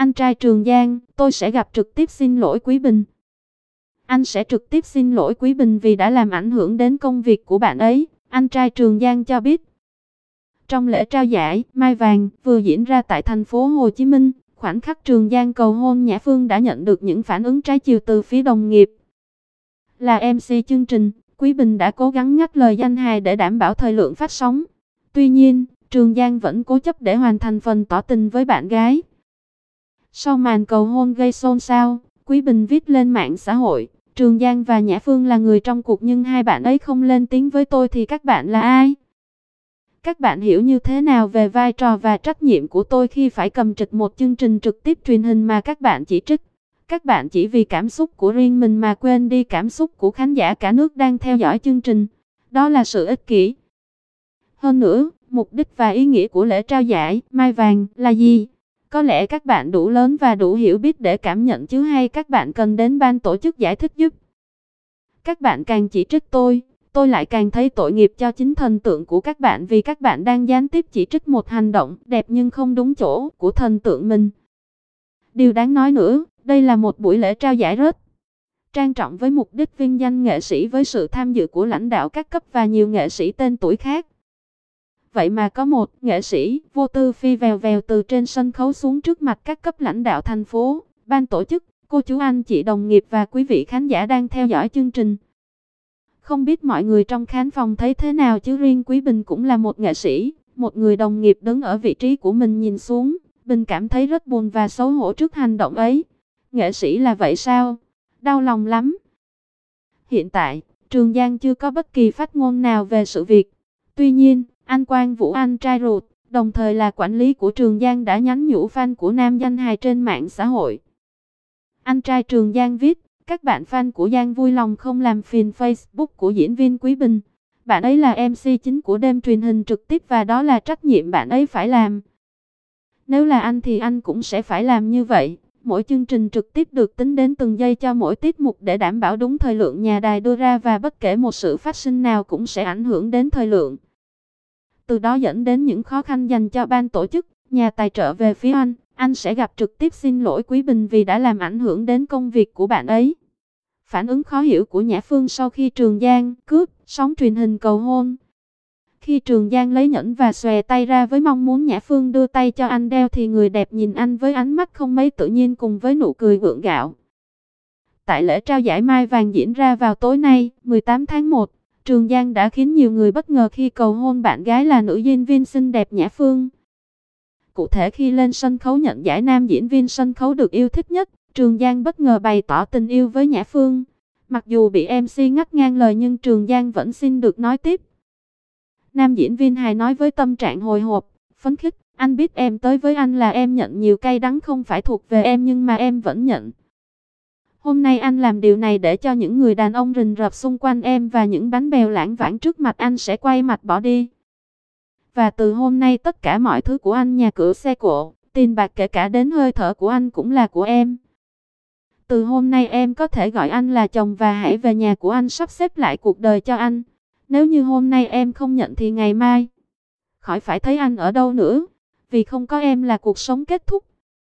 Anh trai Trường Giang, tôi sẽ gặp trực tiếp xin lỗi Quý Bình. Anh sẽ trực tiếp xin lỗi Quý Bình vì đã làm ảnh hưởng đến công việc của bạn ấy, anh trai Trường Giang cho biết. Trong lễ trao giải Mai Vàng vừa diễn ra tại thành phố Hồ Chí Minh, khoảnh khắc Trường Giang cầu hôn Nhã Phương đã nhận được những phản ứng trái chiều từ phía đồng nghiệp. Là MC chương trình, Quý Bình đã cố gắng ngắt lời danh hài để đảm bảo thời lượng phát sóng. Tuy nhiên, Trường Giang vẫn cố chấp để hoàn thành phần tỏ tình với bạn gái. Sau màn cầu hôn gây xôn xao, Quý Bình viết lên mạng xã hội, Trường Giang và Nhã Phương là người trong cuộc nhưng hai bạn ấy không lên tiếng với tôi thì các bạn là ai? Các bạn hiểu như thế nào về vai trò và trách nhiệm của tôi khi phải cầm trịch một chương trình trực tiếp truyền hình mà các bạn chỉ trích? Các bạn chỉ vì cảm xúc của riêng mình mà quên đi cảm xúc của khán giả cả nước đang theo dõi chương trình. Đó là sự ích kỷ. Hơn nữa, mục đích và ý nghĩa của lễ trao giải Mai Vàng là gì? Có lẽ các bạn đủ lớn và đủ hiểu biết để cảm nhận chứ hay các bạn cần đến ban tổ chức giải thích giúp? Các bạn càng chỉ trích tôi lại càng thấy tội nghiệp cho chính thần tượng của các bạn vì các bạn đang gián tiếp chỉ trích một hành động đẹp nhưng không đúng chỗ của thần tượng mình. Điều đáng nói nữa, đây là một buổi lễ trao giải rất trang trọng với mục đích vinh danh nghệ sĩ với sự tham dự của lãnh đạo các cấp và nhiều nghệ sĩ tên tuổi khác. Vậy mà có một nghệ sĩ vô tư phi vèo vèo từ trên sân khấu xuống trước mặt các cấp lãnh đạo thành phố, ban tổ chức, cô chú anh chị đồng nghiệp và quý vị khán giả đang theo dõi chương trình. Không biết mọi người trong khán phòng thấy thế nào chứ riêng Quý Bình cũng là một nghệ sĩ, một người đồng nghiệp đứng ở vị trí của mình nhìn xuống, Bình cảm thấy rất buồn và xấu hổ trước hành động ấy. Nghệ sĩ là vậy sao? Đau lòng lắm. Hiện tại, Trường Giang chưa có bất kỳ phát ngôn nào về sự việc. Tuy nhiên, anh Quang Vũ anh trai ruột, đồng thời là quản lý của Trường Giang đã nhắn nhủ fan của nam danh hài trên mạng xã hội. Anh trai Trường Giang viết, các bạn fan của Giang vui lòng không làm phiền Facebook của diễn viên Quý Bình. Bạn ấy là MC chính của đêm truyền hình trực tiếp và đó là trách nhiệm bạn ấy phải làm. Nếu là anh thì anh cũng sẽ phải làm như vậy. Mỗi chương trình trực tiếp được tính đến từng giây cho mỗi tiết mục để đảm bảo đúng thời lượng nhà đài đưa ra và bất kể một sự phát sinh nào cũng sẽ ảnh hưởng đến thời lượng. Từ đó dẫn đến những khó khăn dành cho ban tổ chức, nhà tài trợ về phía anh sẽ gặp trực tiếp xin lỗi Quý Bình vì đã làm ảnh hưởng đến công việc của bạn ấy. Phản ứng khó hiểu của Nhã Phương sau khi Trường Giang cướp sóng truyền hình cầu hôn. Khi Trường Giang lấy nhẫn và xòe tay ra với mong muốn Nhã Phương đưa tay cho anh đeo thì người đẹp nhìn anh với ánh mắt không mấy tự nhiên cùng với nụ cười gượng gạo. Tại lễ trao giải Mai Vàng diễn ra vào tối nay, 18 tháng 1, Trường Giang đã khiến nhiều người bất ngờ khi cầu hôn bạn gái là nữ diễn viên xinh đẹp Nhã Phương. Cụ thể khi lên sân khấu nhận giải nam diễn viên sân khấu được yêu thích nhất, Trường Giang bất ngờ bày tỏ tình yêu với Nhã Phương. Mặc dù bị MC ngắt ngang lời nhưng Trường Giang vẫn xin được nói tiếp. Nam diễn viên hài nói với tâm trạng hồi hộp, phấn khích, anh biết em tới với anh là em nhận nhiều cay đắng không phải thuộc về em nhưng mà em vẫn nhận. Hôm nay anh làm điều này để cho những người đàn ông rình rập xung quanh em và những bánh bèo lãng vãng trước mặt anh sẽ quay mặt bỏ đi. Và từ hôm nay tất cả mọi thứ của anh, nhà cửa xe cộ, tiền bạc kể cả đến hơi thở của anh cũng là của em. Từ hôm nay em có thể gọi anh là chồng và hãy về nhà của anh sắp xếp lại cuộc đời cho anh. Nếu như hôm nay em không nhận thì ngày mai khỏi phải thấy anh ở đâu nữa, vì không có em là cuộc sống kết thúc.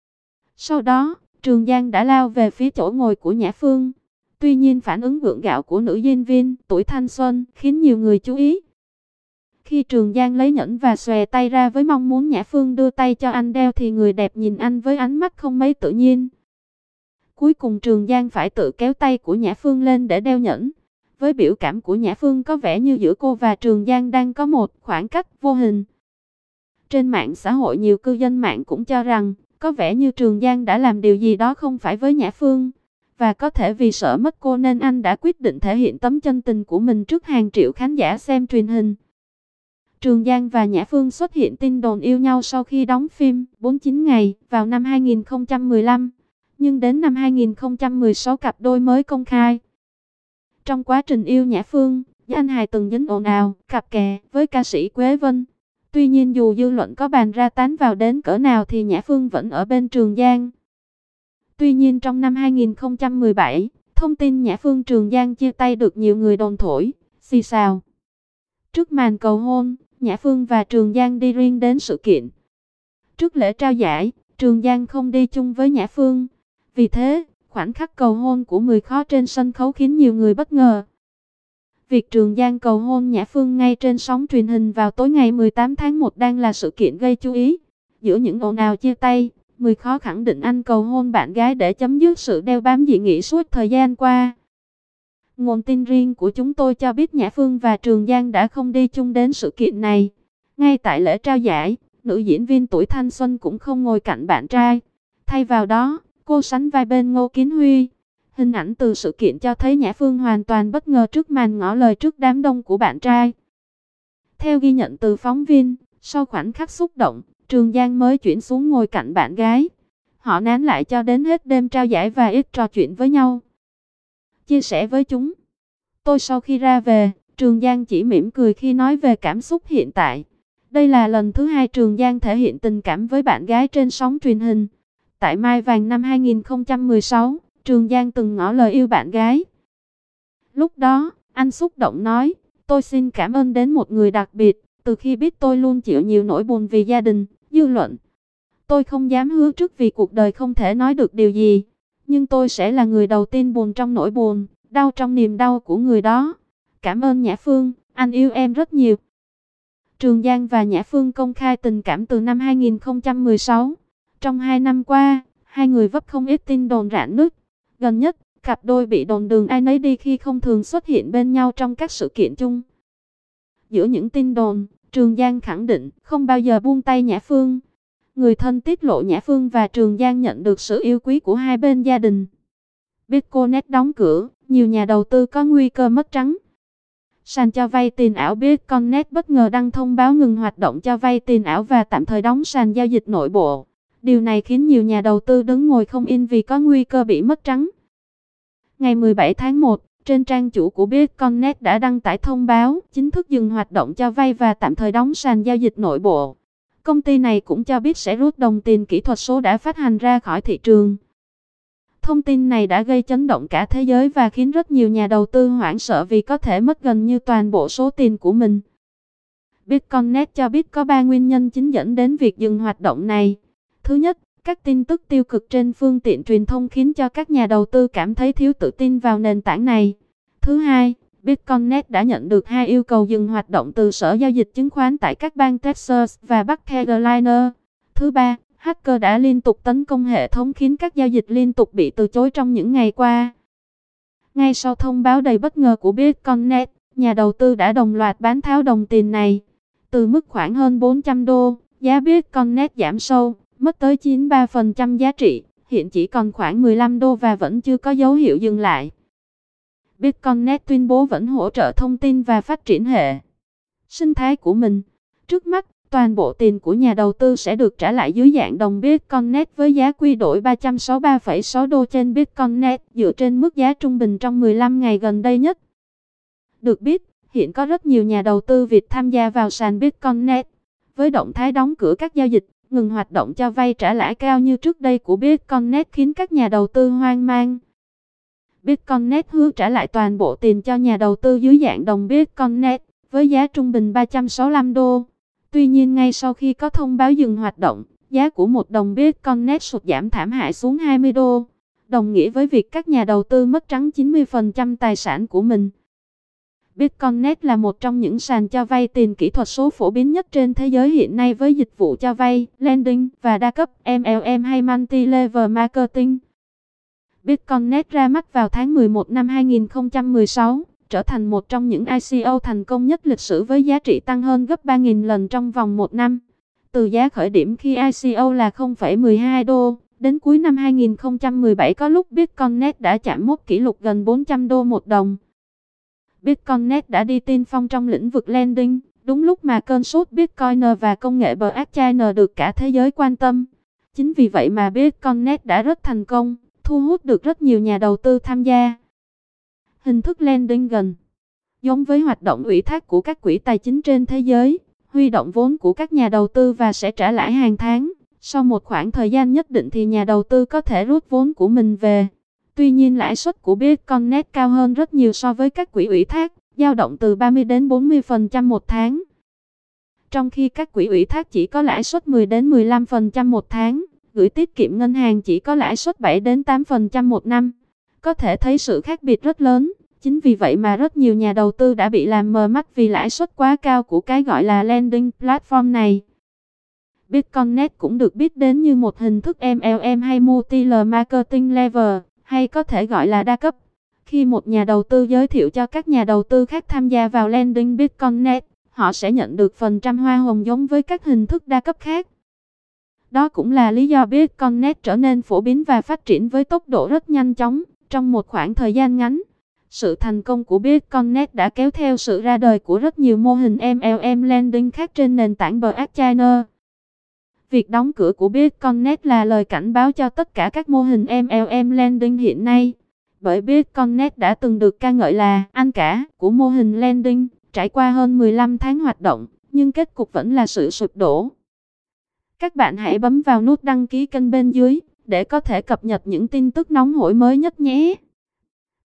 Sau đó, Trường Giang đã lao về phía chỗ ngồi của Nhã Phương. Tuy nhiên phản ứng gượng gạo của nữ diễn viên tuổi thanh xuân khiến nhiều người chú ý. Khi Trường Giang lấy nhẫn và xòe tay ra với mong muốn Nhã Phương đưa tay cho anh đeo thì người đẹp nhìn anh với ánh mắt không mấy tự nhiên. Cuối cùng Trường Giang phải tự kéo tay của Nhã Phương lên để đeo nhẫn. Với biểu cảm của Nhã Phương có vẻ như giữa cô và Trường Giang đang có một khoảng cách vô hình. Trên mạng xã hội nhiều cư dân mạng cũng cho rằng có vẻ như Trường Giang đã làm điều gì đó không phải với Nhã Phương. Và có thể vì sợ mất cô nên anh đã quyết định thể hiện tấm chân tình của mình trước hàng triệu khán giả xem truyền hình. Trường Giang và Nhã Phương xuất hiện tin đồn yêu nhau sau khi đóng phim 49 ngày vào năm 2015. Nhưng đến năm 2016 cặp đôi mới công khai. Trong quá trình yêu Nhã Phương, anh hài từng dính ồn ào, cặp kè với ca sĩ Quế Vân. Tuy nhiên dù dư luận có bàn ra tán vào đến cỡ nào thì Nhã Phương vẫn ở bên Trường Giang. Tuy nhiên trong năm 2017, thông tin Nhã Phương Trường Giang chia tay được nhiều người đồn thổi, xì xào. Trước màn cầu hôn, Nhã Phương và Trường Giang đi riêng đến sự kiện. Trước lễ trao giải, Trường Giang không đi chung với Nhã Phương. Vì thế, khoảnh khắc cầu hôn của 10 khó trên sân khấu khiến nhiều người bất ngờ. Việc Trường Giang cầu hôn Nhã Phương ngay trên sóng truyền hình vào tối ngày 18 tháng 1 đang là sự kiện gây chú ý. Giữa những ồn ào chia tay, 10 khó khẳng định anh cầu hôn bạn gái để chấm dứt sự đeo bám dị nghị suốt thời gian qua. Nguồn tin riêng của chúng tôi cho biết Nhã Phương và Trường Giang đã không đi chung đến sự kiện này. Ngay tại lễ trao giải, nữ diễn viên tuổi thanh xuân cũng không ngồi cạnh bạn trai. Thay vào đó, cô sánh vai bên Ngô Kiến Huy. Hình ảnh từ sự kiện cho thấy Nhã Phương hoàn toàn bất ngờ trước màn ngỏ lời trước đám đông của bạn trai. Theo ghi nhận từ phóng viên, sau khoảnh khắc xúc động, Trường Giang mới chuyển xuống ngồi cạnh bạn gái. Họ nán lại cho đến hết đêm trao giải và ít trò chuyện với nhau. Chia sẻ với chúng, tôi sau khi ra về, Trường Giang chỉ mỉm cười khi nói về cảm xúc hiện tại. Đây là lần thứ 2 Trường Giang thể hiện tình cảm với bạn gái trên sóng truyền hình. Tại Mai Vàng năm 2016, Trường Giang từng ngỏ lời yêu bạn gái. Lúc đó, anh xúc động nói, tôi xin cảm ơn đến một người đặc biệt, từ khi biết tôi luôn chịu nhiều nỗi buồn vì gia đình, dư luận. Tôi không dám hứa trước vì cuộc đời không thể nói được điều gì, nhưng tôi sẽ là người đầu tiên buồn trong nỗi buồn, đau trong niềm đau của người đó. Cảm ơn Nhã Phương, anh yêu em rất nhiều. Trường Giang và Nhã Phương công khai tình cảm từ năm 2016. Trong 2 năm qua, hai người vấp không ít tin đồn rạn nứt. Gần nhất, cặp đôi bị đồn đường ai nấy đi khi không thường xuất hiện bên nhau trong các sự kiện chung. Giữa những tin đồn, Trường Giang khẳng định không bao giờ buông tay Nhã Phương. Người thân tiết lộ Nhã Phương và Trường Giang nhận được sự yêu quý của hai bên gia đình. Bitcoinet đóng cửa, nhiều nhà đầu tư có nguy cơ mất trắng. Sàn cho vay tiền ảo Bitcoinet bất ngờ đăng thông báo ngừng hoạt động cho vay tiền ảo và tạm thời đóng sàn giao dịch nội bộ. Điều này khiến nhiều nhà đầu tư đứng ngồi không yên vì có nguy cơ bị mất trắng. Ngày 17 tháng 1, trên trang chủ của Bitcoinet đã đăng tải thông báo chính thức dừng hoạt động cho vay và tạm thời đóng sàn giao dịch nội bộ. Công ty này cũng cho biết sẽ rút đồng tiền kỹ thuật số đã phát hành ra khỏi thị trường. Thông tin này đã gây chấn động cả thế giới và khiến rất nhiều nhà đầu tư hoảng sợ vì có thể mất gần như toàn bộ số tiền của mình. Bitcoinet cho biết có 3 nguyên nhân chính dẫn đến việc dừng hoạt động này. Thứ nhất, các tin tức tiêu cực trên phương tiện truyền thông khiến cho các nhà đầu tư cảm thấy thiếu tự tin vào nền tảng này. Thứ hai, Bitcoinet đã nhận được 2 yêu cầu dừng hoạt động từ Sở Giao dịch Chứng khoán tại các bang Texas và Bắc Carolina. Thứ ba, hacker đã liên tục tấn công hệ thống khiến các giao dịch liên tục bị từ chối trong những ngày qua. Ngay sau thông báo đầy bất ngờ của Bitcoinet, nhà đầu tư đã đồng loạt bán tháo đồng tiền này. Từ mức khoảng hơn 400 đô, giá Bitcoinet giảm sâu, mất tới 93% giá trị, hiện chỉ còn khoảng 15 đô và vẫn chưa có dấu hiệu dừng lại. Bitcoinet tuyên bố vẫn hỗ trợ thông tin và phát triển hệ sinh thái của mình. Trước mắt, toàn bộ tiền của nhà đầu tư sẽ được trả lại dưới dạng đồng Bitcoinet với giá quy đổi 363,6 đô trên Bitcoinet dựa trên mức giá trung bình trong 15 ngày gần đây nhất. Được biết, hiện có rất nhiều nhà đầu tư Việt tham gia vào sàn Bitcoinet. Với động thái đóng cửa các giao dịch, ngừng hoạt động cho vay trả lãi cao như trước đây của Bitcoinet khiến các nhà đầu tư hoang mang. Bitcoinet hứa trả lại toàn bộ tiền cho nhà đầu tư dưới dạng đồng Bitcoinet với giá trung bình 365 đô. Tuy nhiên ngay sau khi có thông báo dừng hoạt động, giá của một đồng Bitcoinet sụt giảm thảm hại xuống 20 đô, đồng nghĩa với việc các nhà đầu tư mất trắng 90% tài sản của mình. Bitcoinet là một trong những sàn cho vay tiền kỹ thuật số phổ biến nhất trên thế giới hiện nay với dịch vụ cho vay, lending và đa cấp MLM hay Multi-Level Marketing. Bitcoinet ra mắt vào tháng 11 năm 2016, trở thành một trong những ICO thành công nhất lịch sử với giá trị tăng hơn gấp 3.000 lần trong vòng 1 năm. Từ giá khởi điểm khi ICO là 0,12 đô, đến cuối năm 2017 có lúc Bitcoinet đã chạm mốc kỷ lục gần 400 đô một đồng. Bitcoinet đã đi tiên phong trong lĩnh vực lending, đúng lúc mà cơn sốt Bitcoiner và công nghệ blockchain được cả thế giới quan tâm. Chính vì vậy mà Bitcoinet đã rất thành công, thu hút được rất nhiều nhà đầu tư tham gia. Hình thức lending gần giống với hoạt động ủy thác của các quỹ tài chính trên thế giới, huy động vốn của các nhà đầu tư và sẽ trả lãi hàng tháng. Sau một khoảng thời gian nhất định thì nhà đầu tư có thể rút vốn của mình về. Tuy nhiên lãi suất của Bitcoinet cao hơn rất nhiều so với các quỹ ủy thác, dao động từ 30 đến 40% một tháng. Trong khi các quỹ ủy thác chỉ có lãi suất 10 đến 15% một tháng, gửi tiết kiệm ngân hàng chỉ có lãi suất 7 đến 8% một năm. Có thể thấy sự khác biệt rất lớn. Chính vì vậy mà rất nhiều nhà đầu tư đã bị làm mờ mắt vì lãi suất quá cao của cái gọi là lending platform này. Bitconnect cũng được biết đến như một hình thức MLM hay Multi-Level Marketing Level, hay có thể gọi là đa cấp. Khi một nhà đầu tư giới thiệu cho các nhà đầu tư khác tham gia vào lending Bitconnect, họ sẽ nhận được phần trăm hoa hồng giống với các hình thức đa cấp khác. Đó cũng là lý do Bitconnect trở nên phổ biến và phát triển với tốc độ rất nhanh chóng trong một khoảng thời gian ngắn. Sự thành công của Bitconnect đã kéo theo sự ra đời của rất nhiều mô hình MLM lending khác trên nền tảng blockchain. Việc đóng cửa của Bitconnect là lời cảnh báo cho tất cả các mô hình MLM lending hiện nay. Bởi Bitconnect đã từng được ca ngợi là anh cả của mô hình lending, trải qua hơn 15 tháng hoạt động, nhưng kết cục vẫn là sự sụp đổ. Các bạn hãy bấm vào nút đăng ký kênh bên dưới để có thể cập nhật những tin tức nóng hổi mới nhất nhé.